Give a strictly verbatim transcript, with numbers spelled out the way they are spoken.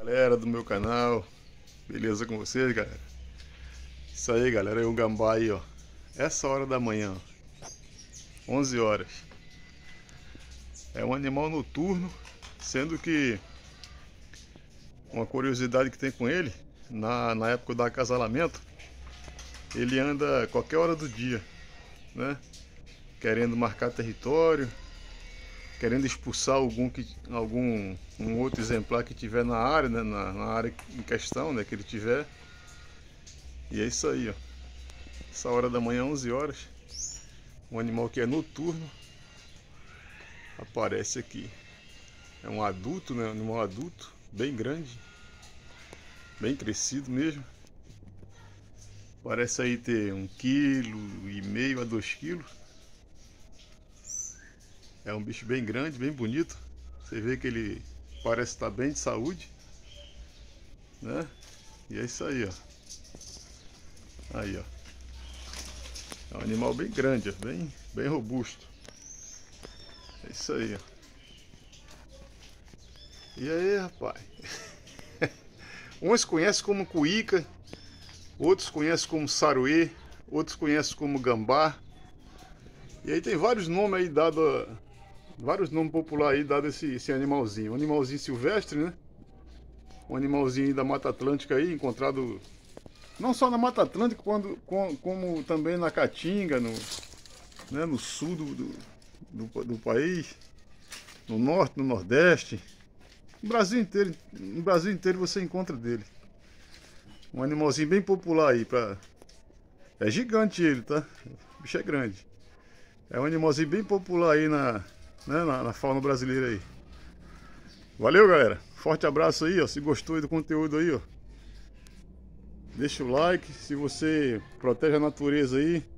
Galera do meu canal, beleza com vocês, galera? Isso aí, galera, é um gambá aí, ó. Essa hora da manhã, ó, onze horas. É um animal noturno, sendo que uma curiosidade que tem com ele, na, na época do acasalamento, ele anda a qualquer hora do dia, né? Querendo marcar território, querendo expulsar algum, que, algum um outro exemplar que tiver na área, né, na, na área em questão, né, que ele tiver. E é isso aí, ó. Essa hora da manhã, onze horas, um animal que é noturno aparece aqui. É um adulto, né, um animal adulto, bem grande, bem crescido mesmo. Parece aí ter um quilo e meio a dois quilos. É um bicho bem grande, bem bonito. Você vê que ele parece estar bem de saúde, né? E é isso aí, ó. Aí, ó. É um animal bem grande, ó. Bem, bem robusto. É isso aí, ó. E aí, rapaz? Uns conhecem como cuíca, outros conhecem como saruê, outros conhecem como gambá. E aí tem vários nomes aí dados a... vários nomes populares aí dados a esse, esse animalzinho. Um animalzinho silvestre, né? Um animalzinho da Mata Atlântica aí, encontrado não só na Mata Atlântica, quando, como, como também na Caatinga, no, né, no sul do, do, do, do país, no norte, no nordeste. No Brasil inteiro, no Brasil inteiro você encontra dele. Um animalzinho bem popular aí. Pra... É gigante ele, tá? O bicho é grande. É um animalzinho bem popular aí na, né, na, na fauna brasileira aí. Valeu, galera. Forte abraço aí, ó. Se gostou do conteúdo aí, ó, deixa o like. Se você protege a natureza aí,